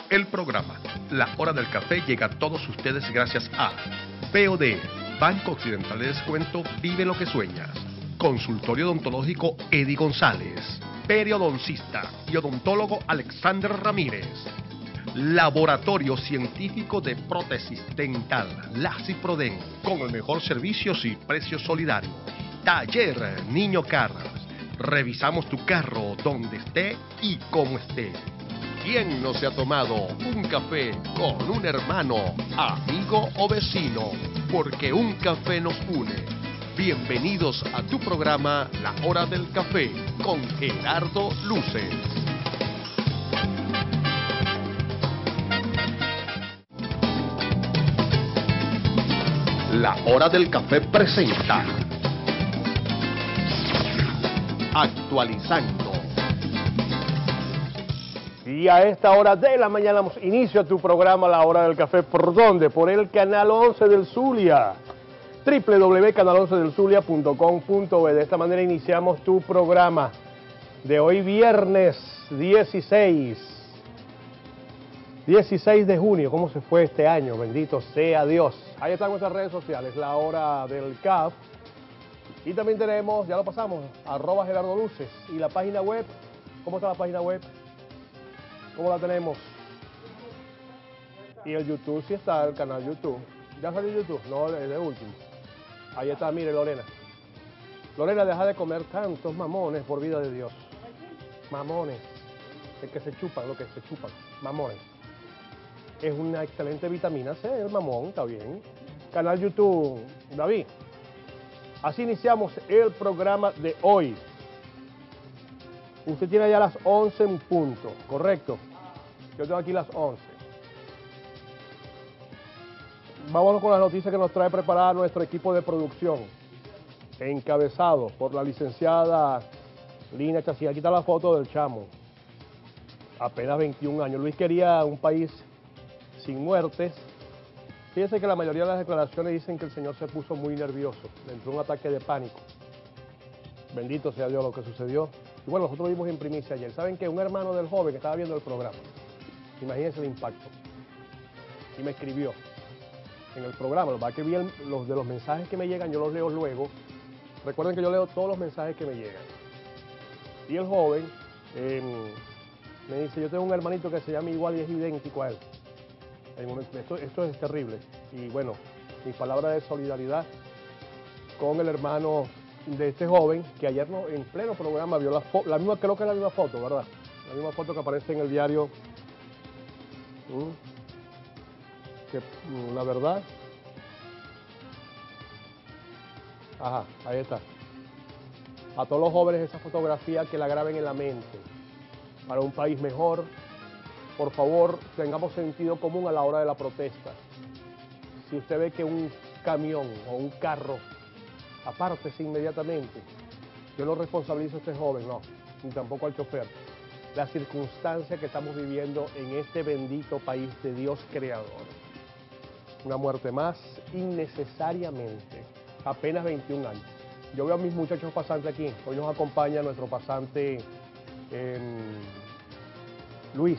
El programa La Hora del Café llega a todos ustedes gracias a BOD, Banco Occidental de Descuento, vive lo que sueñas. Consultorio odontológico Eddie González. Periodoncista y odontólogo Alexander Ramírez. Laboratorio Científico de Prótesis Dental, la Ciproden, con el mejor servicio y precios solidarios. Taller Niño Cars. Revisamos tu carro donde esté y como esté. ¿Quién no se ha tomado un café con un hermano, amigo o vecino? Porque un café nos une. Bienvenidos a tu programa La Hora del Café con Gerardo Luces. La Hora del Café presenta Actualizando. Y a esta hora de la mañana damos inicio a tu programa La Hora del Café. ¿Por dónde? Por el Canal 11 del Zulia. www.canal11delzulia.com.be. De esta manera iniciamos tu programa de hoy viernes 16 de junio. ¿Cómo se fue este año? Bendito sea Dios. Ahí están nuestras redes sociales, La Hora del CAF. Y también tenemos, ya lo pasamos, @Gerardo Luces. Y la página web, ¿cómo está la página web? ¿Cómo la tenemos? Y el YouTube, sí está, el canal YouTube. ¿Ya salió YouTube? No, es de último. Ahí está, mire Lorena. Lorena, deja de comer tantos mamones, por vida de Dios. Mamones. El que se chupan, lo que se chupan. Mamones. Es una excelente vitamina C, el mamón, está bien. Canal YouTube, David. Así iniciamos el programa de hoy. Usted tiene ya las 11 en punto, ¿correcto? Yo tengo aquí las 11. Vámonos con las noticias que nos trae preparada nuestro equipo de producción, encabezado por la licenciada Lina Chacía. Aquí está la foto del chamo, apenas 21 años. Luis quería un país sin muertes. Fíjense que la mayoría de las declaraciones dicen que el señor se puso muy nervioso, le entró un ataque de pánico. Bendito sea Dios lo que sucedió. Y bueno, nosotros lo vimos en primicia ayer. ¿Saben qué? Un hermano del joven que estaba viendo el programa, imagínense el impacto, y me escribió en el programa. Lo que pasa es que vi los de los mensajes que me llegan, yo los leo luego. Recuerden que yo leo todos los mensajes que me llegan. Y el joven me dice, yo tengo un hermanito que se llama igual y es idéntico a él. Esto es terrible. Y bueno, mi palabra de solidaridad con el hermano de este joven, que ayer en pleno programa vio la misma, creo que es la misma foto, ¿verdad? La misma foto que aparece en el diario. Que la verdad. Ajá, ahí está. A todos los jóvenes esa fotografía que la graben en la mente. Para un país mejor, por favor, tengamos sentido común a la hora de la protesta. Si usted ve que un camión o un carro, apártese inmediatamente. Yo no responsabilizo a este joven, no, ni tampoco al chofer. La circunstancia que estamos viviendo en este bendito país de Dios creador. Una muerte más innecesariamente, apenas 21 años. Yo veo a mis muchachos pasantes aquí. Hoy nos acompaña nuestro pasante Luis.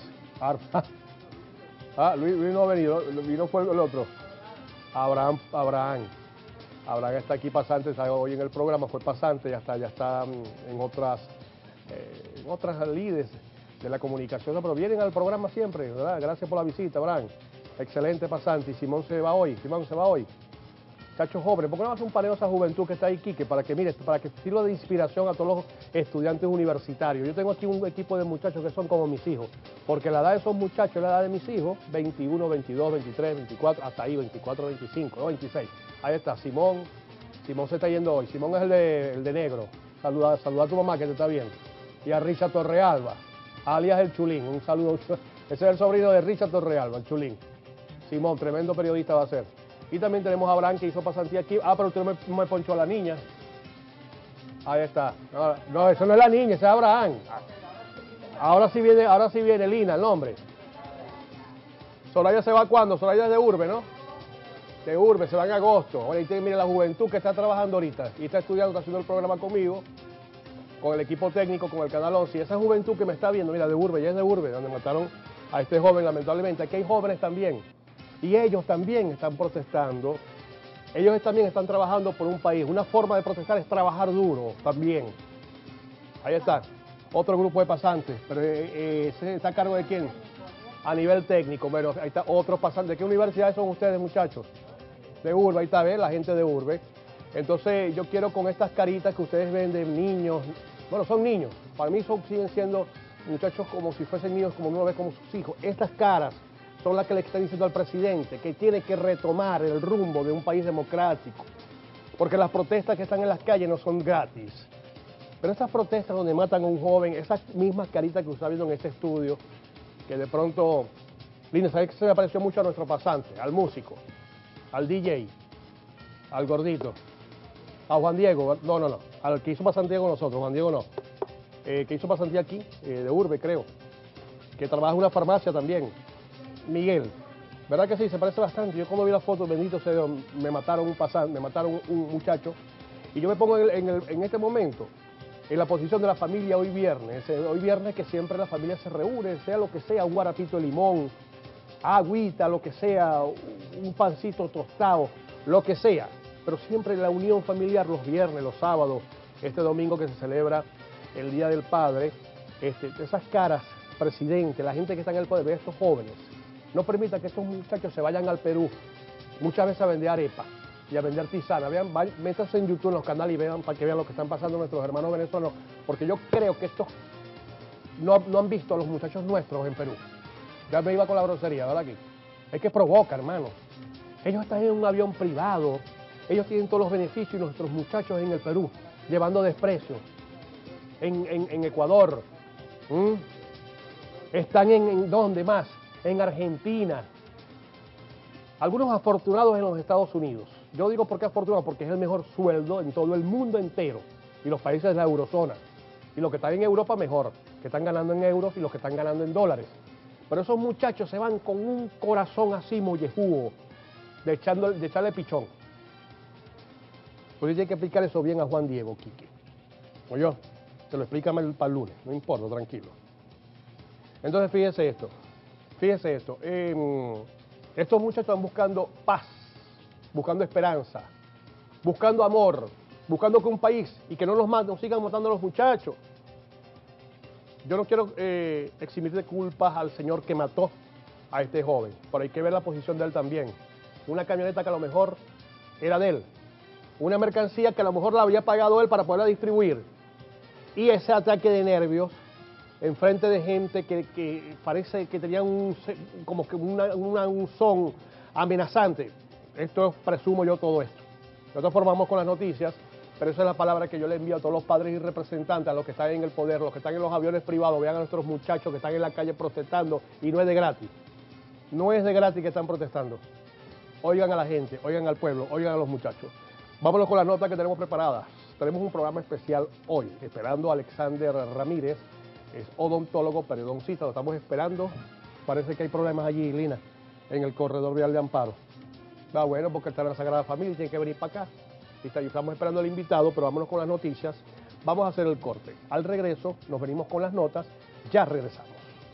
Luis no ha venido, vino fue el otro. Abraham está aquí pasante, está hoy en el programa, fue pasante, ya está en otras lides de la comunicación, pero vienen al programa siempre, ¿verdad? Gracias por la visita, Abraham. Excelente pasante. Y Simón se va hoy. Muchachos jóvenes, ¿por qué no hace un paneo a esa juventud que está ahí, Quique? Para que sirva de inspiración a todos los estudiantes universitarios. Yo tengo aquí un equipo de muchachos que son como mis hijos, porque la edad de esos muchachos es la edad de mis hijos, 21, 22, 23, 24, hasta ahí, 24, 25, ¿no? 26. Ahí está, Simón se está yendo hoy. Simón es el de negro. Saluda a tu mamá que te está viendo. Y a Richard Torrealba, alias el Chulín. Un saludo. Ese es el sobrino de Richard Torrealba, el Chulín. Simón, tremendo periodista va a ser. Y también tenemos a Abraham, que hizo pasantía aquí. Pero usted me ponchó a la niña. Ahí está. No, eso no es la niña, ese es Abraham. Ahora sí viene Lina, el nombre. Soraya se va ¿cuándo? Soraya es de Urbe, ¿no? De Urbe, se va en agosto. Ahora mire la juventud que está trabajando ahorita y está estudiando, está haciendo el programa conmigo, con el equipo técnico, con el Canal 11. Y esa juventud que me está viendo, mira, de Urbe, ya es de Urbe, donde mataron a este joven, lamentablemente. Aquí hay jóvenes también, y ellos también están protestando. Ellos también están trabajando por un país. Una forma de protestar es trabajar duro también. Ahí está, otro grupo de pasantes, pero ¿ese está a cargo de quién? A nivel técnico. Bueno, ahí está otros pasantes. ¿De qué universidad son ustedes, muchachos? De Urbe, ahí está, ¿ves? La gente de Urbe. Entonces yo quiero con estas caritas que ustedes ven de niños, bueno, son niños, para mí siguen siendo muchachos como si fuesen niños, como uno ve como sus hijos. Estas caras son las que le están diciendo al presidente que tiene que retomar el rumbo de un país democrático, porque las protestas que están en las calles no son gratis. Pero estas protestas donde matan a un joven, esas mismas caritas que usted está viendo en este estudio, que de pronto, Lina, ¿sabes que se me pareció mucho a nuestro pasante, al músico, al DJ, al gordito, a Juan Diego? No, al que hizo pasantía con nosotros, Juan Diego no, que hizo pasantía aquí, de Urbe creo, que trabaja en una farmacia también, Miguel. ¿Verdad que sí? Se parece bastante. Yo cuando vi las fotos, bendito sea Dios, me mataron un pasante, me mataron un muchacho, y yo me pongo en este momento en la posición de la familia hoy viernes que siempre la familia se reúne, sea lo que sea, un guarapito de limón, agüita, lo que sea, un pancito tostado, lo que sea, pero siempre la unión familiar los viernes, los sábados, este domingo que se celebra el Día del Padre, esas caras, presidente, la gente que está en el poder, de estos jóvenes, no permita que estos muchachos se vayan al Perú, muchas veces a vender arepa y a vender tisana. Vean, métanse en YouTube en los canales y vean para que vean lo que están pasando nuestros hermanos venezolanos, porque yo creo que estos no han visto a los muchachos nuestros en Perú. Ya me iba con la grosería, ¿verdad? Aquí. Es que provoca, hermano. Ellos están en un avión privado, ellos tienen todos los beneficios y nuestros muchachos en el Perú, llevando desprecio. En Ecuador. Están en ¿dónde más? En Argentina. Algunos afortunados en los Estados Unidos. Yo digo por qué afortunados, porque es el mejor sueldo en todo el mundo entero. Y los países de la eurozona. Y los que están en Europa mejor, que están ganando en euros y los que están ganando en dólares. Pero esos muchachos se van con un corazón así mollejudo, de echarle pichón. Pues tiene que explicar eso bien a Juan Diego, Quique. Oye, te lo explica para el lunes, no importa, tranquilo. Entonces fíjese esto. Estos muchachos están buscando paz, buscando esperanza, buscando amor, buscando que un país y que no nos maten, no sigan matando a los muchachos. Yo no quiero eximir de culpas al señor que mató a este joven, pero hay que ver la posición de él también. Una camioneta que a lo mejor era de él, una mercancía que a lo mejor la había pagado él para poderla distribuir, y ese ataque de nervios en frente de gente que parece que tenían como que un son amenazante. Esto presumo yo todo esto. Nosotros formamos con las noticias, pero esa es la palabra que yo le envío a todos los padres y representantes, a los que están en el poder, los que están en los aviones privados. Vean a nuestros muchachos que están en la calle protestando, y no es de gratis. No es de gratis que están protestando. Oigan a la gente, oigan al pueblo, oigan a los muchachos. Vámonos con las notas que tenemos preparadas. Tenemos un programa especial hoy, esperando a Alexander Ramírez, es odontólogo, periodoncista, lo estamos esperando. Parece que hay problemas allí, Lina, en el corredor vial de Amparo. Va bueno, porque está en la Sagrada Familia y tiene que venir para acá. Y estamos esperando al invitado, pero vámonos con las noticias. Vamos a hacer el corte. Al regreso, nos venimos con las notas. Ya regresamos.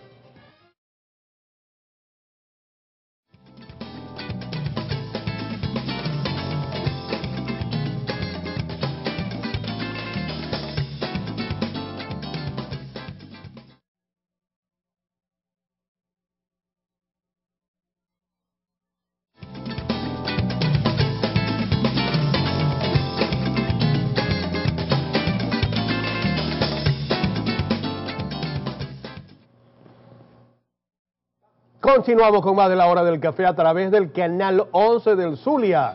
Continuamos con más de la Hora del Café a través del canal 11 del Zulia,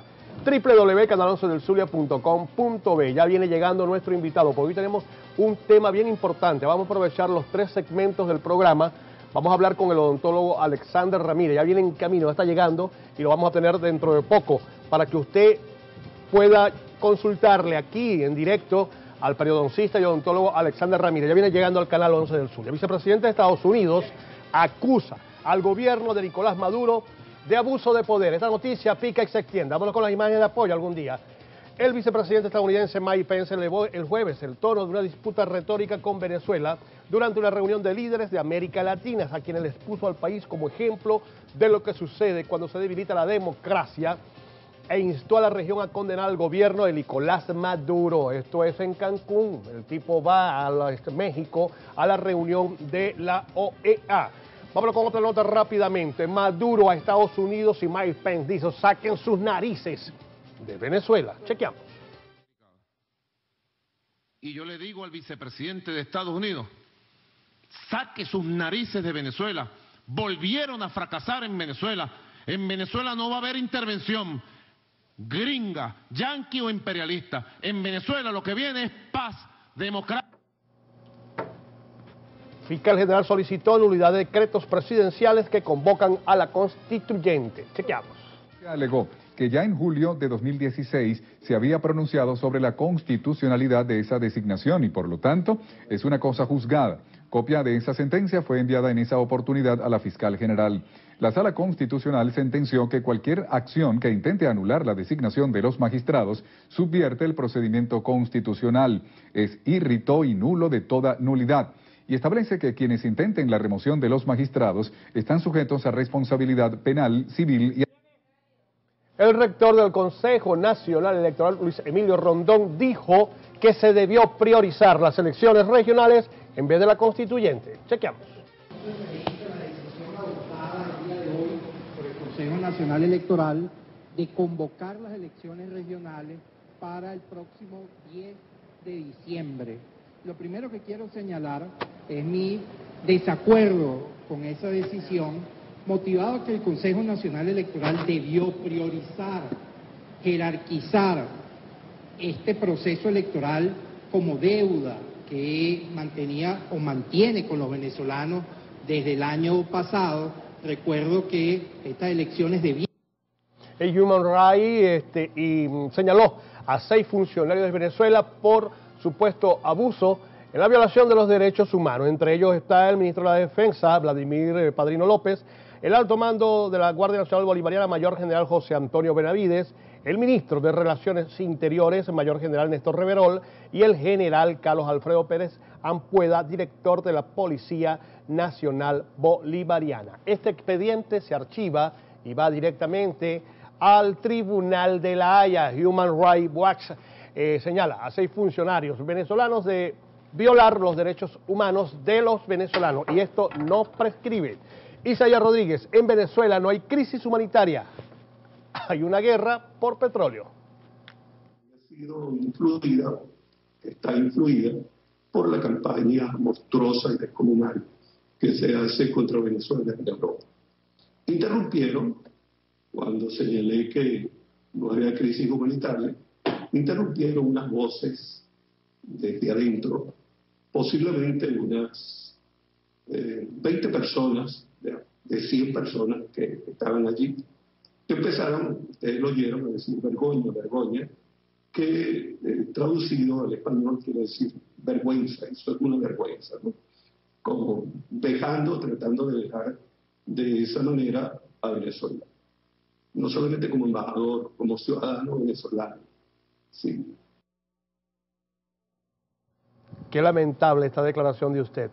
www.canal11delzulia.com.be. Ya viene llegando nuestro invitado, porque hoy tenemos un tema bien importante. Vamos a aprovechar los 3 segmentos del programa. Vamos a hablar con el odontólogo Alexander Ramírez. Ya viene en camino, ya está llegando y lo vamos a tener dentro de poco para que usted pueda consultarle aquí en directo al periodoncista y odontólogo Alexander Ramírez. Ya viene llegando al canal 11 del Zulia. Vicepresidente de Estados Unidos acusa al gobierno de Nicolás Maduro de abuso de poder. Esta noticia pica y se extiende. Vámonos con las imágenes de apoyo algún día. El vicepresidente estadounidense Mike Pence elevó el jueves el tono de una disputa retórica con Venezuela durante una reunión de líderes de América Latina, a quienes les puso al país como ejemplo de lo que sucede cuando se debilita la democracia e instó a la región a condenar al gobierno de Nicolás Maduro. Esto es en Cancún. El tipo va a México a la reunión de la OEA. Vámonos con otra nota rápidamente. Maduro a Estados Unidos y Mike Pence dijo: saquen sus narices de Venezuela. Chequeamos. Y yo le digo al vicepresidente de Estados Unidos, saque sus narices de Venezuela. Volvieron a fracasar en Venezuela. En Venezuela no va a haber intervención gringa, yanqui o imperialista. En Venezuela lo que viene es paz, democracia. Fiscal General solicitó nulidad de decretos presidenciales que convocan a la constituyente. Chequeamos. Alegó que ya en julio de 2016 se había pronunciado sobre la constitucionalidad de esa designación y por lo tanto es una cosa juzgada. Copia de esa sentencia fue enviada en esa oportunidad a la fiscal general. La Sala Constitucional sentenció que cualquier acción que intente anular la designación de los magistrados subvierte el procedimiento constitucional, es irrito y nulo de toda nulidad, y establece que quienes intenten la remoción de los magistrados están sujetos a responsabilidad penal, civil y... El rector del Consejo Nacional Electoral, Luis Emilio Rondón, dijo que se debió priorizar las elecciones regionales en vez de la constituyente. Chequeamos. Por el Consejo Nacional Electoral de convocar las elecciones regionales para el próximo 10 de diciembre. Lo primero que quiero señalar es mi desacuerdo con esa decisión, motivado que el Consejo Nacional Electoral debió priorizar, jerarquizar este proceso electoral como deuda que mantenía o mantiene con los venezolanos desde el año pasado. Recuerdo que estas elecciones debían... El Human Rights señaló a 6 funcionarios de Venezuela por supuesto abuso en la violación de los derechos humanos. Entre ellos está el ministro de la Defensa, Vladimir Padrino López, el alto mando de la Guardia Nacional Bolivariana, Mayor General José Antonio Benavides, el ministro de Relaciones Interiores, Mayor General Néstor Reverol, y el general Carlos Alfredo Pérez Ampueda, director de la Policía Nacional Bolivariana. Este expediente se archiva y va directamente al Tribunal de la Haya. Human Rights Watch señala a 6 funcionarios venezolanos de violar los derechos humanos de los venezolanos, y esto no prescribe. Isaías Rodríguez, en Venezuela no hay crisis humanitaria, hay una guerra por petróleo. Ha sido influida, está influida por la campaña monstruosa y descomunal que se hace contra Venezuela en Europa. Interrumpieron, cuando señalé que no había crisis humanitaria, interrumpieron unas voces desde adentro, posiblemente unas 20 personas, de 100 personas que estaban allí, que empezaron, ustedes lo oyeron, a decir vergoña, vergoña, que traducido al español quiere decir vergüenza, eso es una vergüenza, ¿no? Como tratando de dejar de esa manera a Venezuela. No solamente como embajador, como ciudadano venezolano. Sí. Qué lamentable esta declaración de usted.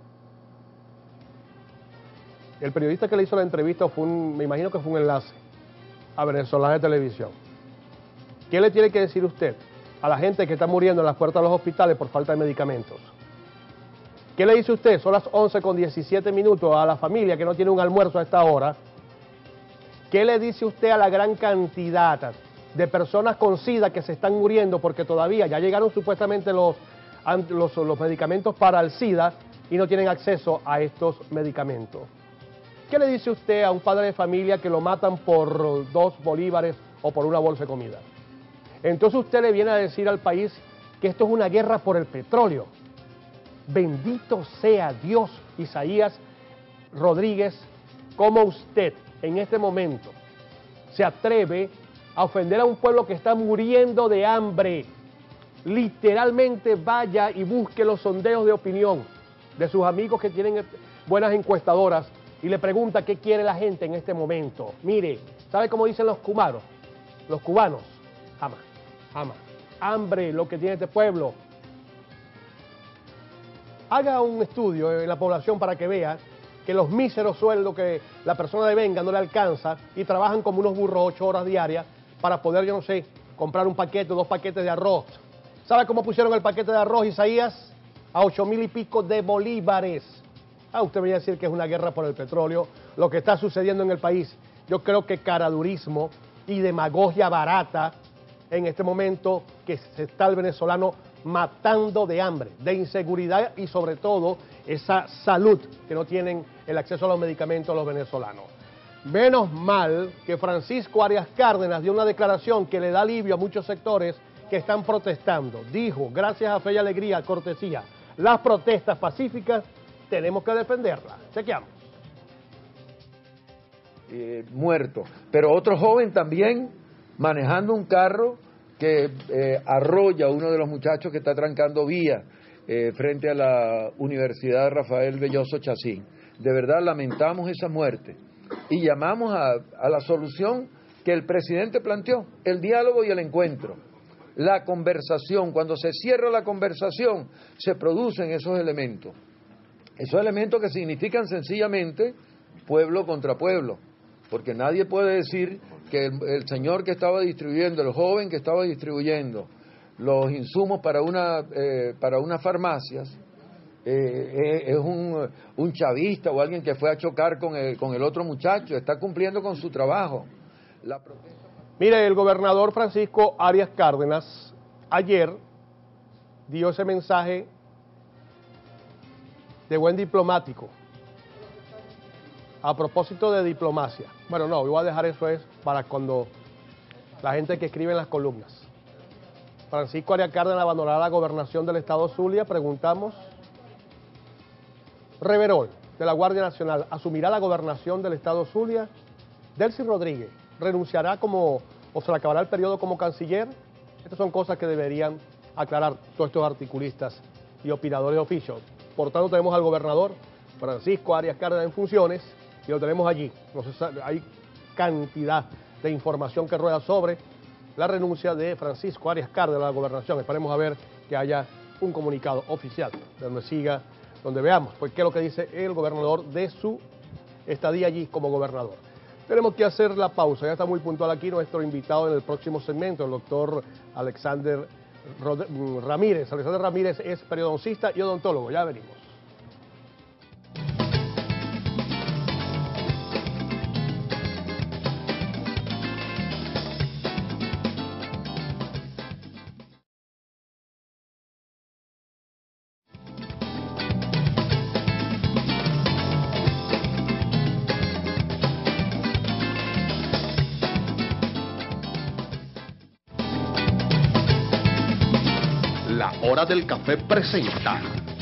El periodista que le hizo la entrevista me imagino que fue un enlace a Venezolana de Televisión. ¿Qué le tiene que decir usted a la gente que está muriendo en las puertas de los hospitales por falta de medicamentos? ¿Qué le dice usted? Son las 11:17 a la familia que no tiene un almuerzo a esta hora. ¿Qué le dice usted a la gran cantidad de personas con SIDA que se están muriendo porque todavía ya llegaron supuestamente los medicamentos para el SIDA y no tienen acceso a estos medicamentos? ¿Qué le dice usted a un padre de familia que lo matan por 2 bolívares o por una bolsa de comida? Entonces usted le viene a decir al país que esto es una guerra por el petróleo. Bendito sea Dios, Isaías Rodríguez, como usted en este momento se atreve a ofender a un pueblo que está muriendo de hambre. Literalmente vaya y busque los sondeos de opinión de sus amigos que tienen buenas encuestadoras y le pregunta qué quiere la gente en este momento. Mire, ¿sabe cómo dicen los cubanos? Los cubanos, jamás, Jamás. Hambre, lo que tiene este pueblo. Haga un estudio en la población para que vea que los míseros sueldos que la persona de venga no le alcanza y trabajan como unos burros 8 horas diarias para poder, yo no sé, comprar un paquete o 2 paquetes de arroz. ¿Sabe cómo pusieron el paquete de arroz, Isaías? A 8,000 y pico de bolívares. Usted venía a decir que es una guerra por el petróleo, lo que está sucediendo en el país. Yo creo que caradurismo y demagogia barata en este momento que se está el venezolano matando de hambre, de inseguridad y sobre todo esa salud que no tienen el acceso a los medicamentos los venezolanos. Menos mal que Francisco Arias Cárdenas dio una declaración que le da alivio a muchos sectores que están protestando. Dijo, gracias a Fe y Alegría, cortesía, las protestas pacíficas tenemos que defenderlas. Chequeamos. Muerto. Pero otro joven también manejando un carro que arrolla a uno de los muchachos que está trancando vía frente a la Universidad Rafael Belloso Chacín. De verdad lamentamos esa muerte y llamamos a la solución que el presidente planteó, el diálogo y el encuentro. La conversación, cuando se cierra la conversación, se producen esos elementos que significan sencillamente pueblo contra pueblo, porque nadie puede decir que el señor que estaba distribuyendo, el joven que estaba distribuyendo los insumos para unas farmacias, es un chavista o alguien que fue a chocar con el otro muchacho, está cumpliendo con su trabajo. Mire, el gobernador Francisco Arias Cárdenas ayer dio ese mensaje de buen diplomático a propósito de diplomacia. Bueno, no, yo voy a dejar eso para cuando la gente que escribe en las columnas. Francisco Arias Cárdenas abandonará la gobernación del estado Zulia, preguntamos. Reverol, de la Guardia Nacional, asumirá la gobernación del estado Zulia. Delcy Rodríguez renunciará o se le acabará el periodo como canciller. Estas son cosas que deberían aclarar todos estos articulistas y opinadores de oficio. Por tanto, tenemos al gobernador Francisco Arias Cárdenas en funciones y lo tenemos allí. Hay cantidad de información que rueda sobre la renuncia de Francisco Arias Cárdenas a la gobernación. Esperemos a ver que haya un comunicado oficial donde veamos pues qué es lo que dice el gobernador de su estadía allí como gobernador. Tenemos que hacer la pausa, ya está muy puntual aquí nuestro invitado en el próximo segmento, el doctor Alexander Ramírez. Alexander Ramírez es periodoncista y odontólogo, ya venimos. La Hora del Café presenta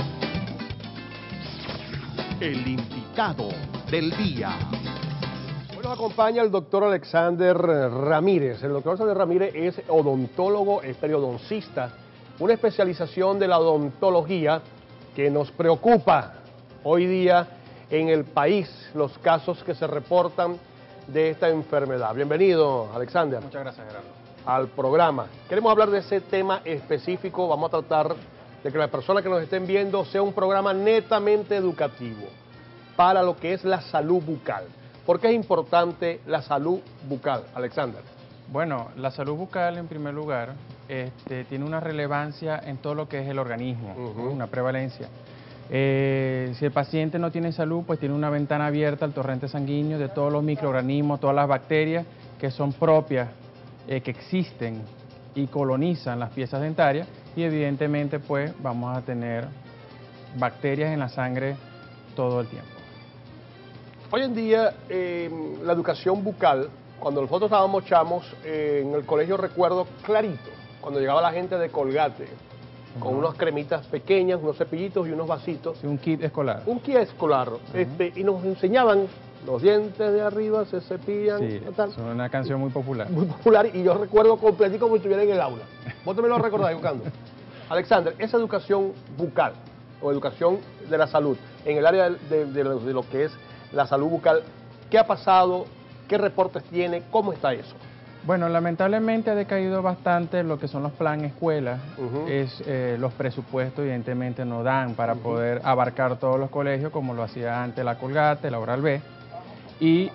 el invitado del día. Hoy nos acompaña el doctor Alexander Ramírez. El doctor Alexander Ramírez es odontólogo, es periodoncista, una especialización de la odontología que nos preocupa hoy día en el país, los casos que se reportan de esta enfermedad. Bienvenido, Alexander. Muchas gracias, Gerardo. Al programa. Queremos hablar de ese tema específico, vamos a tratar de que las personas que nos estén viendo sea un programa netamente educativo para lo que es la salud bucal. ¿Por qué es importante la salud bucal, Alexander? Bueno, la salud bucal en primer lugar tiene una relevancia en todo lo que es el organismo, una prevalencia. Si el paciente no tiene salud, pues tiene una ventana abierta al torrente sanguíneo de todos los microorganismos, todas las bacterias que son propias que existen y colonizan las piezas dentarias y evidentemente pues vamos a tener bacterias en la sangre todo el tiempo. Hoy en día la educación bucal, cuando nosotros estábamos chamos, en el colegio recuerdo clarito, cuando llegaba la gente de Colgate, con unas cremitas pequeñas, unos cepillitos y unos vasitos. Sí, un kit escolar. Un kit escolar, y nos enseñaban los dientes de arriba se cepillan. Sí, tal. es una canción muy popular. Muy popular, y yo recuerdo completito como si estuviera en el aula. Vos también lo recordáis, Educando. Alexander, esa educación bucal, o educación de la salud, en el área de lo que es la salud bucal, ¿qué ha pasado? ¿Qué reportes tiene? ¿Cómo está eso? Bueno, lamentablemente ha decaído bastante lo que son los planes escuelas. Los presupuestos evidentemente no dan para poder abarcar todos los colegios como lo hacía antes la Colgate, la Oral B. Y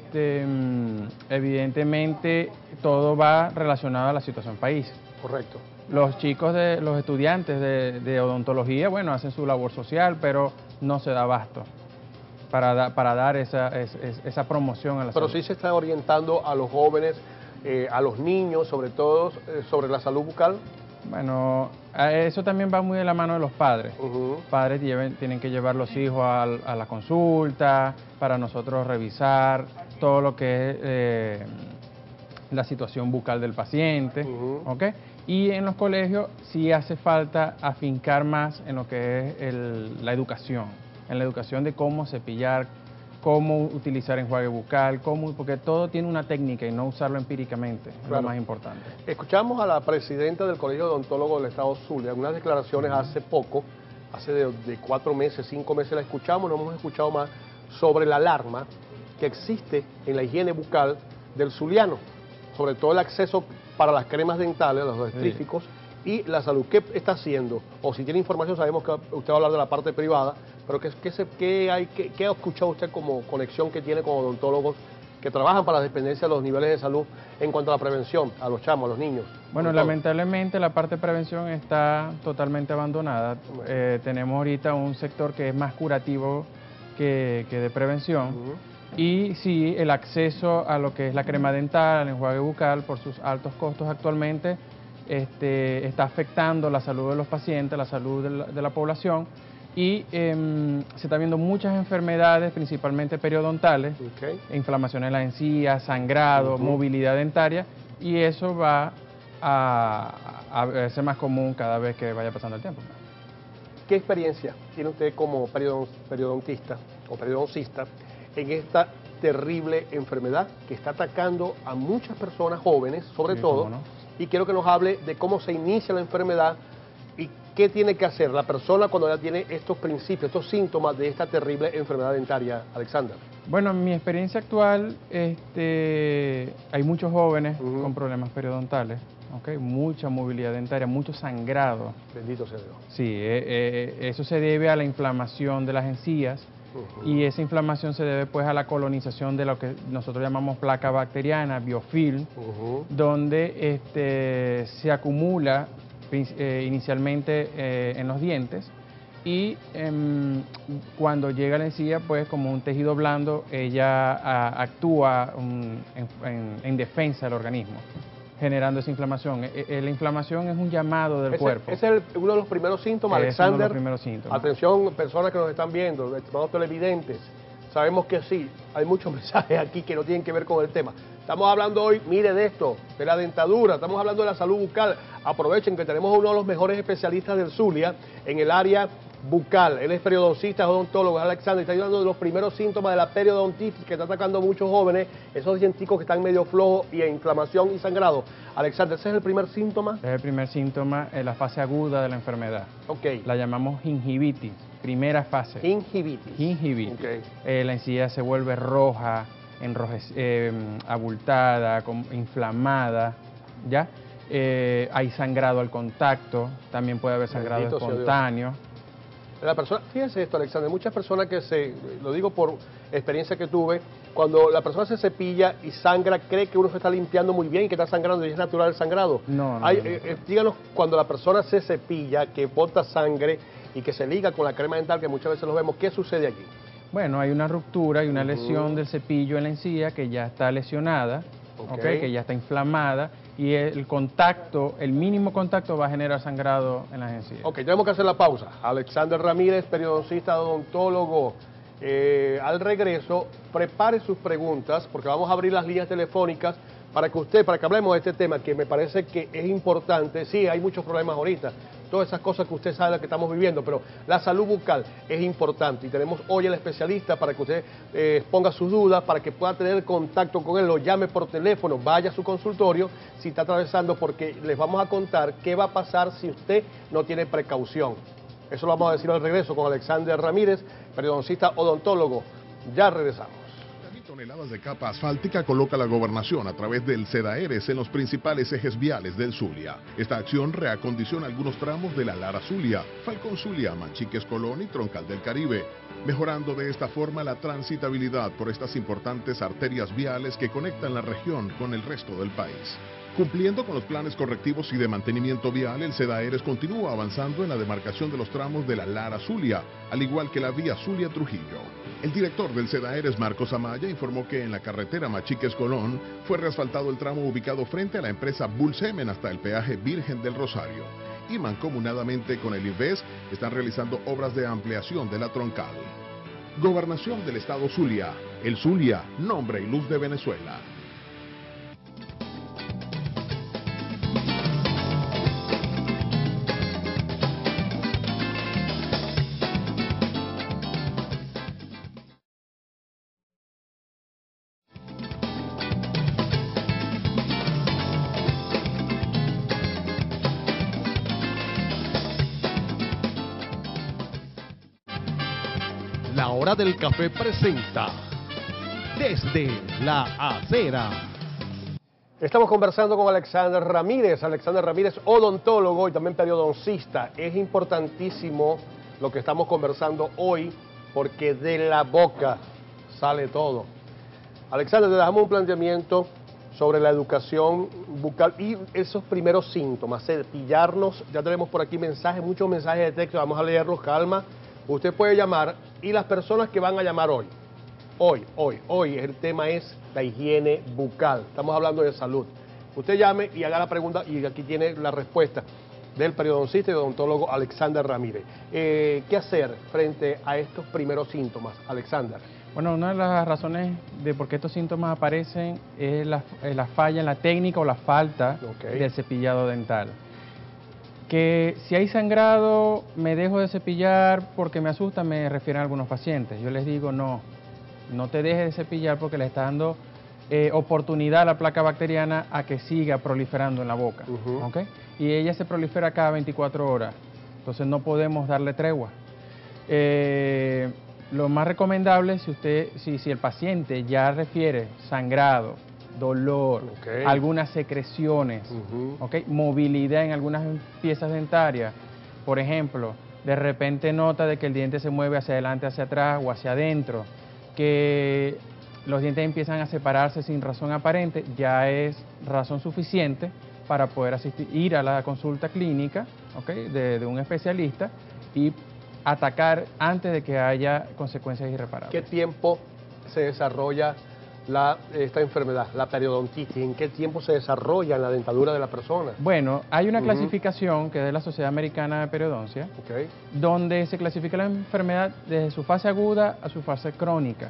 evidentemente todo va relacionado a la situación país. Correcto. Los estudiantes de odontología, bueno, hacen su labor social, pero no se da abasto para dar esa promoción a la salud. Pero sí se está orientando a los jóvenes, a los niños, sobre todo, sobre la salud bucal. Bueno, eso también va muy de la mano de los padres. Padres tienen que llevar los hijos a la consulta para nosotros revisar todo lo que es la situación bucal del paciente, ¿ok? Y en los colegios sí hace falta afincar más en lo que es la educación, en la educación de cómo cepillar, cómo utilizar enjuague bucal, porque todo tiene una técnica y no usarlo empíricamente, es lo más importante. Escuchamos a la presidenta del Colegio de Odontólogos del Estado Zulia, unas declaraciones hace poco, hace de 4 meses, 5 meses la escuchamos, no hemos escuchado más, sobre la alarma que existe en la higiene bucal del zuliano, sobre todo el acceso para las cremas dentales, los dentríficos, y la salud. ¿Qué está haciendo? O si tiene información, sabemos que usted va a hablar de la parte privada, pero ¿qué ha escuchado usted como conexión que tiene con odontólogos que trabajan para las dependencias de los niveles de salud en cuanto a la prevención, a los chamos, a los niños? Bueno, lamentablemente la parte de prevención está totalmente abandonada. Tenemos ahorita un sector que es más curativo que de prevención. Y sí, el acceso a lo que es la crema dental, al enjuague bucal, por sus altos costos actualmente, está afectando la salud de los pacientes, la salud de la población, y se está viendo muchas enfermedades, principalmente periodontales, inflamaciones en las encías, sangrado, movilidad dentaria, y eso va a verse más común cada vez que vaya pasando el tiempo. ¿Qué experiencia tiene usted como periodontista o periodoncista en esta terrible enfermedad que está atacando a muchas personas jóvenes, sobre todo? Y quiero que nos hable de cómo se inicia la enfermedad y qué tiene que hacer la persona cuando ya tiene estos principios, estos síntomas de esta terrible enfermedad dentaria, Alexander. Bueno, en mi experiencia actual, hay muchos jóvenes con problemas periodontales, mucha movilidad dentaria, mucho sangrado. Bendito sea Dios. Sí, eso se debe a la inflamación de las encías. Y esa inflamación se debe pues a la colonización de lo que nosotros llamamos placa bacteriana, biofilm, donde se acumula inicialmente en los dientes y cuando llega a la encía, pues como un tejido blando, ella actúa en defensa del organismo, generando esa inflamación. La inflamación es un llamado del cuerpo. Ese es uno de los primeros síntomas, Alexander. Es uno de los primeros síntomas. Atención, personas que nos están viendo, estimados televidentes, sabemos que sí, hay muchos mensajes aquí que no tienen que ver con el tema. Estamos hablando hoy, mire de esto, de la dentadura, estamos hablando de la salud bucal. Aprovechen que tenemos uno de los mejores especialistas del Zulia en el área bucal. Él es periodoncista, es odontólogo, es Alexander, está ayudando de los primeros síntomas de la periodontitis que está atacando a muchos jóvenes, esos dienticos que están medio flojos y en inflamación y sangrado. Alexander, ¿ese es el primer síntoma? Es el primer síntoma en la fase aguda de la enfermedad. La llamamos gingivitis, primera fase. Gingivitis. La encía se vuelve roja, abultada, inflamada, ¿ya? Hay sangrado al contacto, también puede haber sangrado espontáneo. La persona, fíjense esto, Alexander, muchas personas lo digo por experiencia que tuve, cuando la persona se cepilla y sangra, cree que uno se está limpiando muy bien y que está sangrando y es natural el sangrado. No. Díganos, cuando la persona se cepilla, que bota sangre y que se liga con la crema dental, que muchas veces lo vemos, ¿qué sucede allí? Bueno, hay una ruptura y una lesión del cepillo en la encía que ya está lesionada, que ya está inflamada, y el mínimo contacto va a generar sangrado en las encías. Tenemos que hacer la pausa. Alexander Ramírez, periodoncista, odontólogo. Al regreso, prepare sus preguntas, porque vamos a abrir las líneas telefónicas para que hablemos de este tema, que me parece que es importante. Sí, hay muchos problemas ahorita, todas esas cosas que usted sabe que estamos viviendo, pero la salud bucal es importante y tenemos hoy al especialista para que usted ponga sus dudas, para que pueda tener contacto con él, lo llame por teléfono, vaya a su consultorio si está atravesando, porque les vamos a contar qué va a pasar si usted no tiene precaución. Eso lo vamos a decir al regreso con Alexander Ramírez, periodoncista odontólogo. Ya regresamos. toneladas de capa asfáltica coloca la gobernación a través del Sedaeres en los principales ejes viales del Zulia. Esta acción reacondiciona algunos tramos de la Lara Zulia, Falcón Zulia, Manchiques Colón y Troncal del Caribe, mejorando de esta forma la transitabilidad por estas importantes arterias viales que conectan la región con el resto del país. Cumpliendo con los planes correctivos y de mantenimiento vial, el Sedaeres continúa avanzando en la demarcación de los tramos de la Lara Zulia, al igual que la vía Zulia-Trujillo. El director del Sedaeres, Marcos Amaya, informó que en la carretera Machiques-Colón fue reasfaltado el tramo ubicado frente a la empresa Bullsemen hasta el peaje Virgen del Rosario. Y mancomunadamente con el INVES están realizando obras de ampliación de la troncal. Gobernación del Estado Zulia. El Zulia, nombre y luz de Venezuela. La Hora del Café presenta Desde la Acera. Estamos conversando con Alexander Ramírez, odontólogo y también periodoncista. Es importantísimo lo que estamos conversando hoy porque de la boca sale todo. Alexander, te dejamos un planteamiento sobre la educación bucal y esos primeros síntomas, cepillarnos. Ya tenemos por aquí mensajes, muchos mensajes de texto, vamos a leerlos, calma. Usted puede llamar y las personas que van a llamar hoy, el tema es la higiene bucal. Estamos hablando de salud. Usted llame y haga la pregunta y aquí tiene la respuesta del periodoncista y odontólogo Alexander Ramírez. ¿Qué hacer frente a estos primeros síntomas, Alexander? Bueno, una de las razones de por qué estos síntomas aparecen es la falla en la técnica o la falta del cepillado dental. Que si hay sangrado, me dejo de cepillar porque me asusta, me refieren a algunos pacientes. Yo les digo, no te dejes de cepillar porque le está dando oportunidad a la placa bacteriana a que siga proliferando en la boca. ¿Okay? Y ella se prolifera cada 24 horas, entonces no podemos darle tregua. Lo más recomendable, si el paciente ya refiere sangrado, dolor, algunas secreciones, movilidad en algunas piezas dentarias, por ejemplo, de repente nota de que el diente se mueve hacia adelante, hacia atrás o hacia adentro, que los dientes empiezan a separarse sin razón aparente, ya es razón suficiente para poder ir a la consulta clínica de un especialista y atacar antes de que haya consecuencias irreparables. ¿Qué tiempo se desarrolla esta enfermedad, la periodontitis? ¿En qué tiempo se desarrolla en la dentadura de la persona? Bueno, hay una clasificación que es de la Sociedad Americana de Periodoncia, donde se clasifica la enfermedad desde su fase aguda a su fase crónica.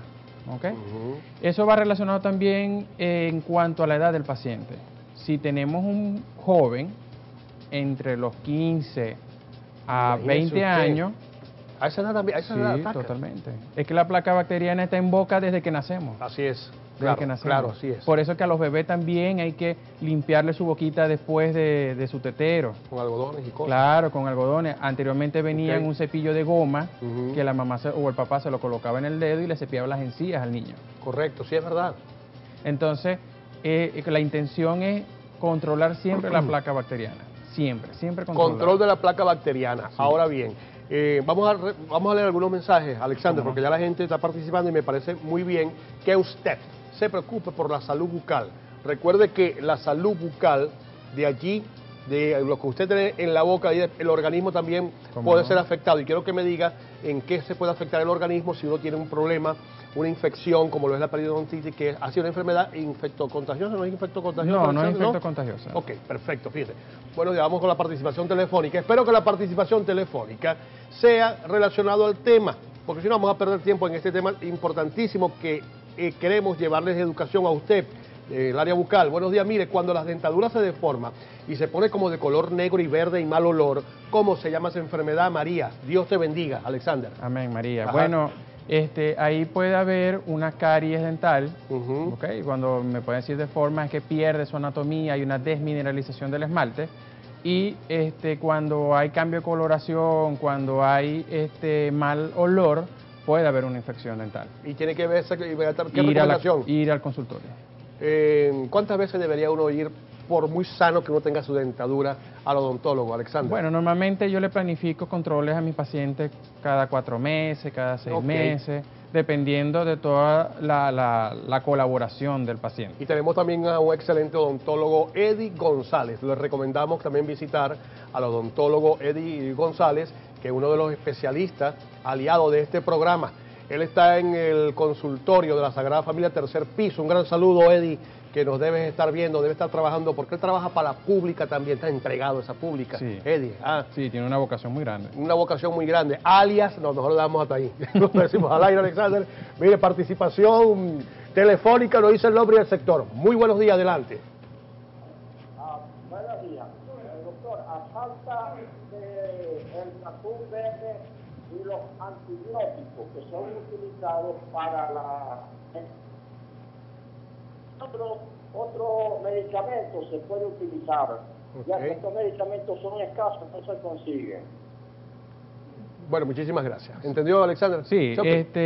Eso va relacionado también en cuanto a la edad del paciente. Si tenemos un joven entre los 15 a 20 años... ¿A esa edad también? Sí, totalmente. Es que la placa bacteriana está en boca desde que nacemos. Así es. Claro, así es. Por eso que a los bebés también hay que limpiarle su boquita después de su tetero. Con algodones y cosas. Claro, con algodones. Anteriormente venía en un cepillo de goma que la mamá o el papá se lo colocaba en el dedo y le cepillaba las encías al niño. Correcto, sí es verdad. Entonces, la intención es controlar siempre la placa bacteriana. Siempre controlar. Control de la placa bacteriana. Sí. Ahora bien, vamos a leer algunos mensajes, Alexander, porque ya la gente está participando y me parece muy bien que usted se preocupe por la salud bucal. Recuerde que la salud bucal, de allí, de lo que usted tiene en la boca, el organismo también puede ser afectado. Y quiero que me diga en qué se puede afectar el organismo si uno tiene un problema, una infección, como lo es la periodontitis, que ha sido una enfermedad infectocontagiosa. ¿No es infectocontagiosa? No es infectocontagiosa. Ok, perfecto, fíjate. Bueno, ya vamos con la participación telefónica. Espero que la participación telefónica sea relacionado al tema, porque si no vamos a perder tiempo en este tema importantísimo que queremos llevarles educación a usted, el área bucal. Buenos días, mire, cuando las dentaduras se deforman y se pone como de color negro y verde y mal olor, ¿cómo se llama esa enfermedad, María? Dios te bendiga, Alexander. Amén, María. Ajá. Bueno, ahí puede haber una caries dental, cuando me pueden decir deforma es que pierde su anatomía, hay una desmineralización del esmalte, y cuando hay cambio de coloración, cuando hay mal olor, puede haber una infección dental. Y tiene que verse, ¿qué recomendación? Ir al consultorio. ¿Cuántas veces debería uno ir, por muy sano que uno tenga su dentadura, al odontólogo, Alexander? Bueno, normalmente yo le planifico controles a mis pacientes cada 4 meses, cada 6 meses, dependiendo de toda la colaboración del paciente. Y tenemos también a un excelente odontólogo, Eddie González. Les recomendamos también visitar al odontólogo Eddie González, que es uno de los especialistas aliados de este programa. Él está en el consultorio de la Sagrada Familia, tercer piso. Un gran saludo, Eddie, que nos debes estar viendo, debe estar trabajando, porque él trabaja para la pública también, está entregado a esa pública. Sí. Eddie. Sí, tiene una vocación muy grande. Una vocación muy grande. Alias, no, mejor lo damos hasta ahí. Lo decimos al aire, Alexander. Mire, participación telefónica, lo dice el nombre del sector. Muy buenos días, adelante. Buenos días. Doctor, a falta del atún verde y los antibióticos que son utilizados para otro medicamento se puede utilizar, ya que estos medicamentos son escasos, no se consiguen. Bueno, muchísimas gracias. ¿Entendió, Alexander? Sí,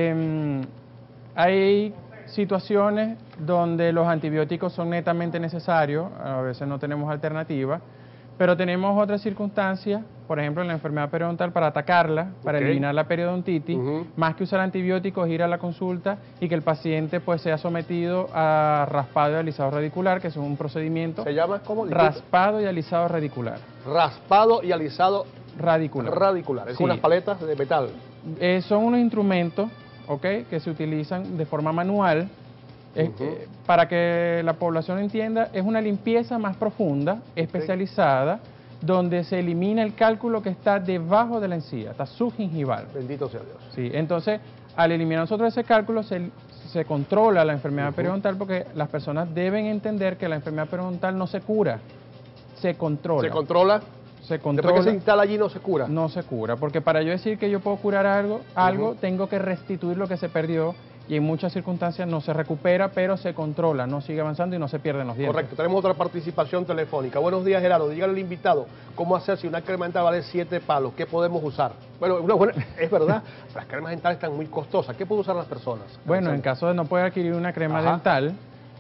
hay situaciones donde los antibióticos son netamente necesarios, a veces no tenemos alternativa, pero tenemos otras circunstancias, por ejemplo en la enfermedad periodontal, para atacarla, para eliminar la periodontitis, más que usar antibióticos, ir a la consulta y que el paciente pues sea sometido a raspado y alisado radicular, que es un procedimiento. ¿Se llama cómo? Raspado y alisado radicular. Raspado y alisado radicular. Radicular, es unas paletas de metal. Son unos instrumentos, que se utilizan de forma manual. Para que la población entienda, es una limpieza más profunda, especializada, donde se elimina el cálculo que está debajo de la encía, está subgingival. Bendito sea Dios. Sí, entonces, al eliminar nosotros ese cálculo, se controla la enfermedad periodontal, porque las personas deben entender que la enfermedad periodontal no se cura, se controla. ¿Se controla? Se controla. Después que se instala allí no se cura. No se cura, porque para yo decir que yo puedo curar algo, tengo que restituir lo que se perdió, y en muchas circunstancias no se recupera, pero se controla, no sigue avanzando y no se pierden los dientes. Correcto, tenemos otra participación telefónica. Buenos días, Gerardo. Dígale al invitado cómo hacer si una crema dental vale 7 palos, ¿qué podemos usar? Bueno, es verdad, las cremas dentales están muy costosas. ¿Qué pueden usar las personas? Bueno, en caso de no poder adquirir una crema dental,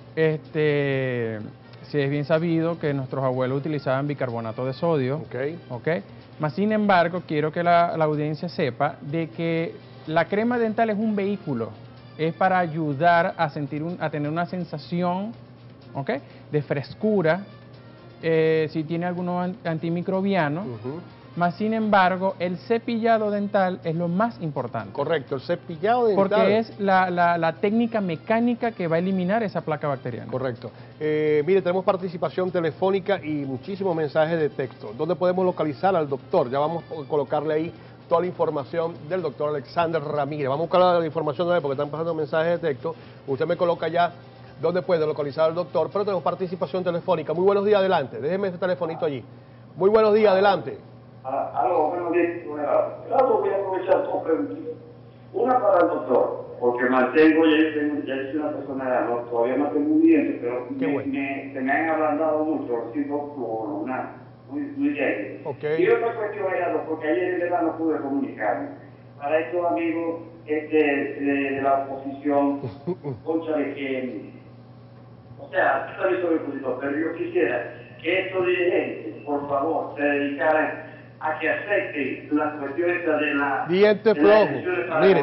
sí es bien sabido que nuestros abuelos utilizaban bicarbonato de sodio. Mas, sin embargo, quiero que la audiencia sepa de que la crema dental es un vehículo. Es para ayudar a tener una sensación de frescura, si tiene algunos antimicrobianos, más sin embargo el cepillado dental es lo más importante. Correcto, el cepillado dental. Porque es la técnica mecánica que va a eliminar esa placa bacteriana. Correcto. Mire, tenemos participación telefónica y muchísimos mensajes de texto. ¿Dónde podemos localizar al doctor? Ya vamos a colocarle ahí toda la información del doctor Alexander Ramírez. Vamos a buscar la información de él porque están pasando mensajes de texto. Usted me coloca ya dónde puede localizar al doctor, pero tenemos participación telefónica. Muy buenos días, adelante. Déjeme ese telefonito allí. Muy buenos días, adelante. Aló, buenos días. Claro, voy a aprovechar dos preguntas. Una para el doctor, porque mantengo, ya soy una persona, no, todavía no tengo un diente, pero se me han ablandado mucho, siento como muy débil. Y otra cuestión era, porque ayer en verdad no pude comunicarme. Para estos amigos de la oposición, cónchale que, o sea, yo también soy opositor, pero yo quisiera que estos dirigentes, por favor, se dedicaran a que acepten las cuestiones de la... Diente flojo. Mire,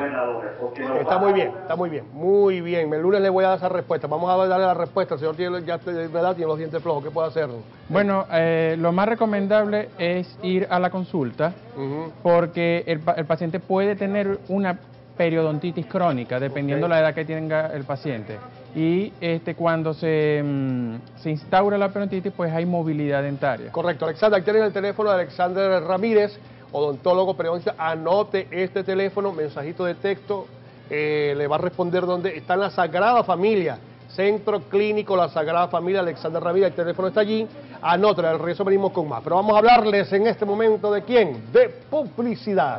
está muy bien. Muy bien, el lunes le voy a dar esa respuesta. Vamos a darle la respuesta. El señor tiene los dientes flojos. ¿Qué puede hacer? Bueno, lo más recomendable es ir a la consulta, porque el paciente puede tener una periodontitis crónica, dependiendo la edad que tenga el paciente. Y cuando se instaura la periodontitis, pues hay movilidad dentaria. Correcto. Alexander, aquí tienen el teléfono de Alexander Ramírez, odontólogo periodontista. Anote este teléfono, mensajito de texto, le va a responder dónde está en la Sagrada Familia, Centro Clínico La Sagrada Familia, Alexander Ramírez, el teléfono está allí. Anote, al regreso venimos con más. Pero vamos a hablarles en este momento de quién, de publicidad.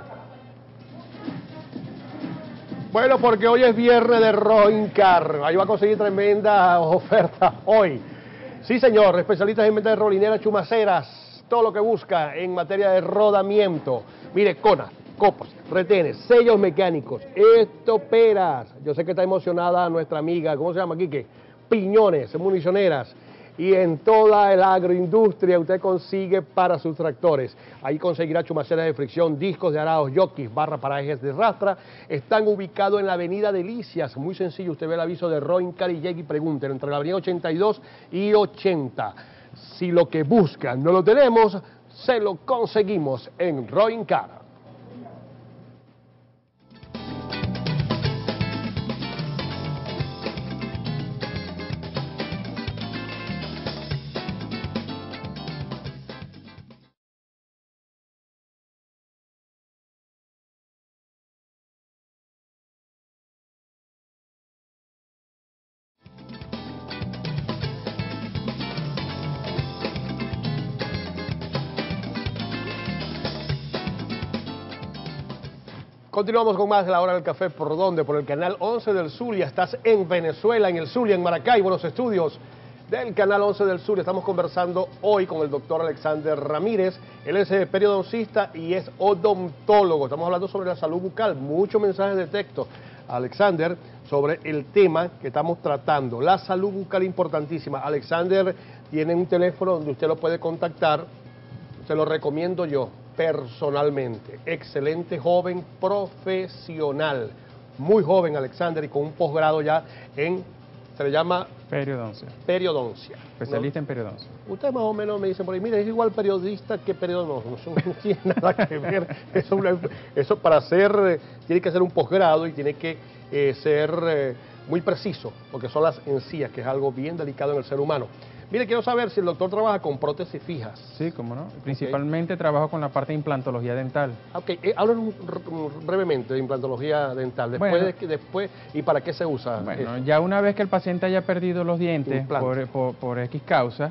Bueno, porque hoy es viernes de Roincar. Ahí va a conseguir tremenda oferta hoy. Sí, señor, especialistas en venta de rolineras, chumaceras, todo lo que busca en materia de rodamiento. Mire, Kona, copas, retenes, sellos mecánicos, estoperas. Yo sé que está emocionada nuestra amiga, ¿cómo se llama, Quique? Piñones, municioneras. Y en toda la agroindustria usted consigue para sus tractores. Ahí conseguirá chumaceras de fricción, discos de arados, jockeys, barra para ejes de rastra. Están ubicados en la avenida Delicias. Muy sencillo, usted ve el aviso de Roincar y llegue y pregunten entre la avenida 82 y 80. Si lo que buscan no lo tenemos, se lo conseguimos en Roincar. Continuamos con más de la hora del café. ¿Por dónde? Por el canal 11 del Zulia. Estás en Venezuela, en el Zulia, en Maracaibo, los estudios del canal 11 del Zulia. Estamos conversando hoy con el doctor Alexander Ramírez. Él es periodoncista y es odontólogo. Estamos hablando sobre la salud bucal. Muchos mensajes de texto, Alexander, sobre el tema que estamos tratando. La salud bucal importantísima. Alexander tiene un teléfono donde usted lo puede contactar. Se lo recomiendo yo personalmente. Excelente joven profesional. Muy joven, Alexander, y con un posgrado ya en, se le llama periodoncia. Periodoncia. Especialista en periodoncia. Usted más o menos me dice por ahí, mire, es igual periodista que periodonólogo. Eso no tiene nada que ver. Eso para ser, tiene que ser un posgrado y tiene que ser muy preciso, porque son las encías, que es algo bien delicado en el ser humano. Mire, quiero saber si el doctor trabaja con prótesis fijas. Sí, cómo no. Principalmente trabajo con la parte de implantología dental. Ok, háblanos brevemente de implantología dental. Después, ¿y para qué se usa? Bueno, ya una vez que el paciente haya perdido los dientes por X causa,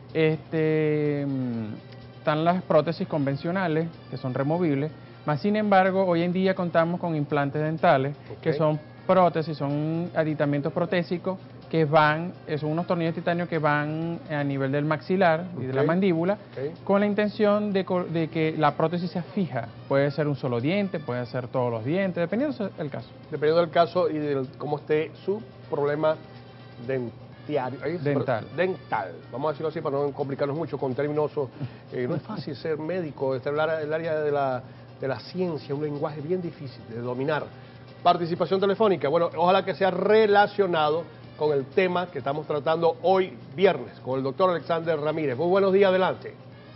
están las prótesis convencionales, que son removibles, más sin embargo, hoy en día contamos con implantes dentales, que son prótesis, son aditamentos protésicos, que son unos tornillos de titanio que van a nivel del maxilar y de la mandíbula, con la intención de que la prótesis sea fija. Puede ser un solo diente, puede ser todos los dientes, dependiendo del caso. Dependiendo del caso y de cómo esté su problema dental. Vamos a decirlo así para no complicarnos mucho con términos. No es fácil ser médico, el área de la ciencia, un lenguaje bien difícil de dominar. Participación telefónica, bueno, ojalá que sea relacionado con el tema que estamos tratando hoy viernes, con el doctor Alexander Ramírez. Muy buenos días, adelante.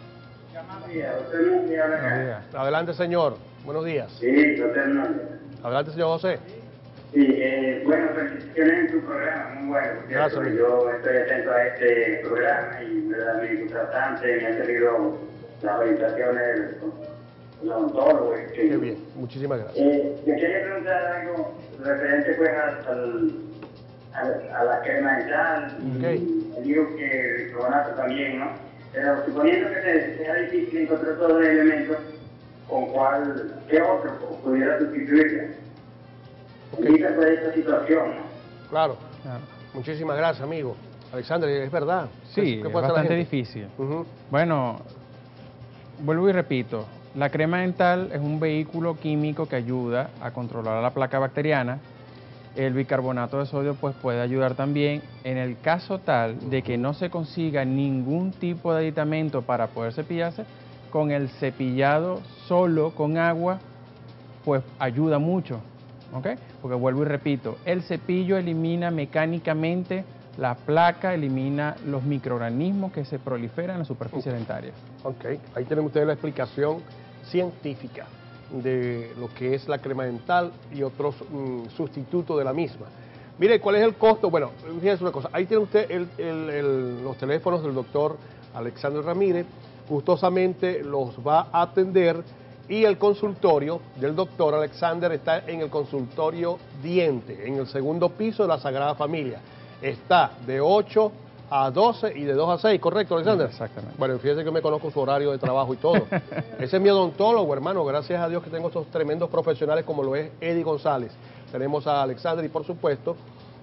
Adelante, señor. Buenos días. Sí, doctor. Adelante, señor José. Sí, bueno, felicitaciones en tu programa, muy bueno. Gracias. Yo estoy atento a este programa y me gusta bastante, me han servido las orientaciones del odontólogo. Qué bien, muchísimas gracias. Yo quería preguntar algo referente pues a la crema dental, y digo que el bicarbonato también, ¿no? Pero suponiendo que sea difícil encontrar todos los elementos, ¿qué otro pudiera sustituirla? Indica toda esta situación, ¿no? Claro. Muchísimas gracias, amigo. Alexander, es verdad. Sí, es bastante difícil. Bueno, vuelvo y repito, la crema dental es un vehículo químico que ayuda a controlar la placa bacteriana. El bicarbonato de sodio pues puede ayudar también en el caso tal de que no se consiga ningún tipo de aditamento para poder cepillarse. Con el cepillado solo con agua pues ayuda mucho, ¿ok? Porque vuelvo y repito, el cepillo elimina mecánicamente la placa, elimina los microorganismos que se proliferan en la superficie dentaria. Ok, ahí tienen ustedes la explicación científica de lo que es la crema dental y otros sustitutos de la misma. Mire, ¿cuál es el costo? Bueno, fíjense una cosa, ahí tiene usted los teléfonos del doctor Alexander Ramírez, gustosamente los va a atender, y el consultorio del doctor Alexander está en el consultorio Diente, en el segundo piso de la Sagrada Familia. Está de 8 a 12 y de 2 a 6, ¿correcto, Alexander? Exactamente. Bueno, fíjese que me conozco su horario de trabajo y todo. Ese es mi odontólogo, hermano. Gracias a Dios que tengo estos tremendos profesionales como lo es Eddie González. Tenemos a Alexander y, por supuesto,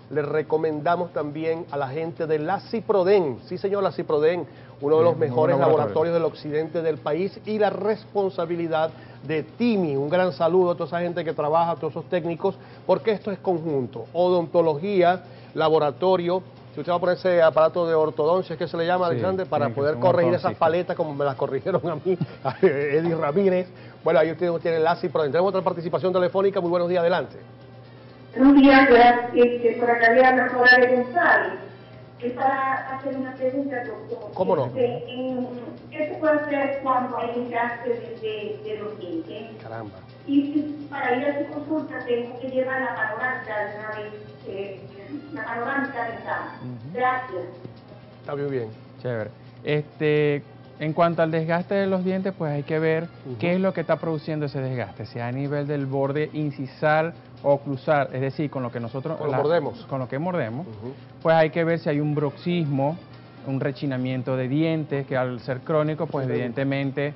les recomendamos también a la gente de la Ciproden. Sí, señor, la Ciproden, uno de los mejores laboratorios del occidente del país, y la responsabilidad de Timi. Un gran saludo a toda esa gente que trabaja, a todos esos técnicos, porque esto es conjunto. Odontología, laboratorio. Si usted va a poner ese aparato de ortodoncia, ¿qué se le llama, Alexander? Para poder corregir esas paletas como me las corrigieron a mí, a Eddie Ramírez. Bueno, ahí usted tiene la Ciproden. Tenemos otra participación telefónica. Muy buenos días, adelante. Buenos días, por acá le habla Flora de González. Es para hacer una pregunta, doctor. ¿Cómo no? ¿Qué se puede hacer cuando hay un desgaste de los dientes? Caramba. Y para ir a su consulta tengo que llevar la panorámica de una vez, la panorámica dental. Gracias. Está muy bien. Chévere. En cuanto al desgaste de los dientes, pues hay que ver qué es lo que está produciendo ese desgaste, sea a nivel del borde incisal o oclusal, es decir, con lo que nosotros con lo que mordemos, pues hay que ver si hay un bruxismo, un rechinamiento de dientes, que al ser crónico, pues evidentemente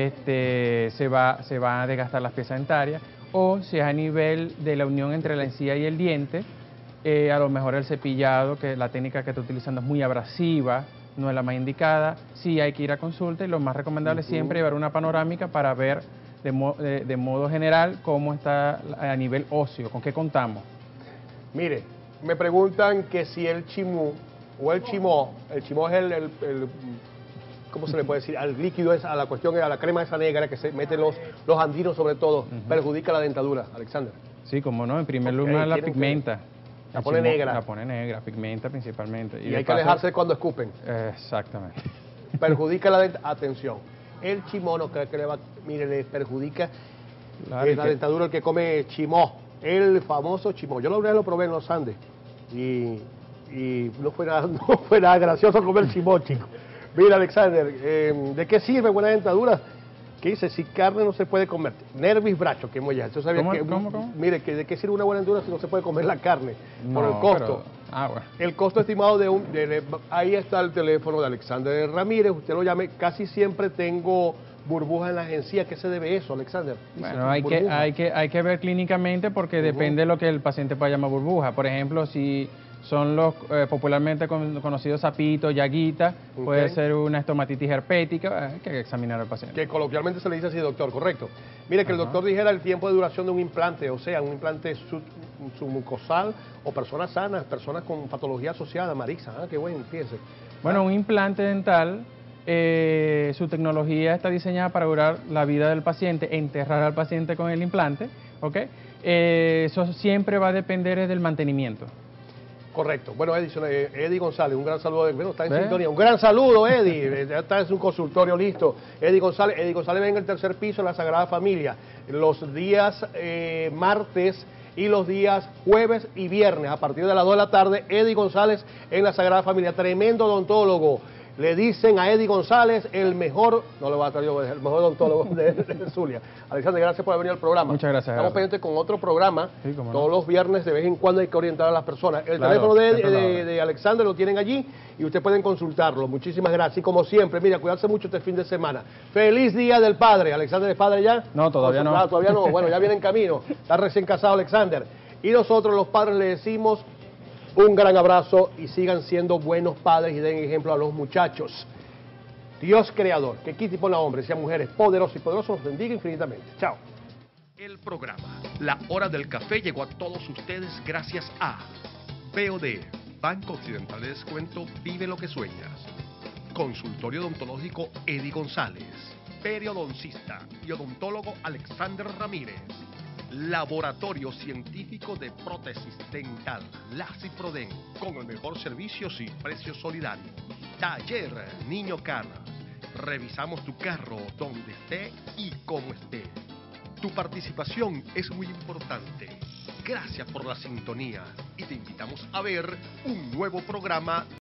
se va a desgastar las piezas dentarias, o si es a nivel de la unión entre la encía y el diente, a lo mejor el cepillado, que la técnica que está utilizando es muy abrasiva, no es la más indicada. Sí hay que ir a consulta, y lo más recomendable es siempre llevar una panorámica para ver de modo general cómo está a nivel óseo, con qué contamos. Mire, me preguntan que si el chimú o el chimó es el ¿cómo se le puede decir? Al líquido, a la cuestión, a la crema esa negra que se meten los andinos sobre todo, perjudica la dentadura, Alexander. Sí, como no, en primer lugar la pigmenta. La pone negra. La pone negra, pigmenta principalmente. Y hay que alejarse cuando escupen. Exactamente. Perjudica la dentadura. Atención, el chimono que le va, mire, le perjudica la dentadura el que come chimó, el famoso chimó. Yo la verdad lo probé en los Andes y no fue nada gracioso comer chimó, chico. Mira, Alexander, ¿de qué sirve buena dentadura? Que dice, si carne no se puede comer, nervis bracho, que ya. ¿Cómo? Mire, ¿de qué sirve una buena dentadura si no se puede comer la carne? Por el costo. Bueno. El costo estimado ahí está el teléfono de Alexander Ramírez, usted lo llame. Casi siempre tengo burbujas en las encías. ¿Qué se debe eso, Alexander? Bueno, hay que ver clínicamente, porque depende de lo que el paciente pueda llamar burbuja. Por ejemplo, si son los popularmente conocidos sapitos, llaguitas, puede ser una estomatitis herpética, hay que examinar al paciente. Que coloquialmente se le dice así, doctor, correcto. Mire, que el doctor dijera el tiempo de duración de un implante, o sea, un implante submucosal o personas sanas, personas con patología asociada, Marisa, qué bueno, fíjese. Bueno, un implante dental, su tecnología está diseñada para durar la vida del paciente, enterrar al paciente con el implante, ¿ok? Eso siempre va a depender del mantenimiento. Correcto. Bueno, Eddie González, un gran saludo. Bueno, está en sintonía. Un gran saludo, Eddie. Ya está en su consultorio listo. Eddie González ven en el tercer piso de la Sagrada Familia, los días martes y los días jueves y viernes, a partir de las 2 de la tarde. Eddie González en la Sagrada Familia, tremendo odontólogo. Le dicen a Eddie González el mejor, no le voy a traer yo, el mejor odontólogo de Zulia. Alexander, gracias por haber venido al programa. Muchas gracias. Estamos pendientes con otro programa, todos los viernes, de vez en cuando hay que orientar a las personas. El teléfono de Alexander lo tienen allí y ustedes pueden consultarlo. Muchísimas gracias. Y como siempre, mira, cuidarse mucho este fin de semana. ¡Feliz Día del Padre! ¿Alexander es padre ya? No, todavía no. Todavía no. Bueno, ya viene en camino. Está recién casado Alexander. Y nosotros los padres le decimos un gran abrazo y sigan siendo buenos padres y den ejemplo a los muchachos. Dios creador, que quite y ponga hombres y a mujeres poderosos y poderosos, los bendiga infinitamente. Chao. El programa La Hora del Café llegó a todos ustedes gracias a BOD, Banco Occidental de Descuento, vive lo que sueñas. Consultorio odontológico Eddie González. Periodoncista y odontólogo Alexander Ramírez. Laboratorio Científico de Prótesis Dental, la Ciproden, con el mejor servicio y precio solidario. Taller Niño Car. Revisamos tu carro donde esté y cómo esté. Tu participación es muy importante. Gracias por la sintonía y te invitamos a ver un nuevo programa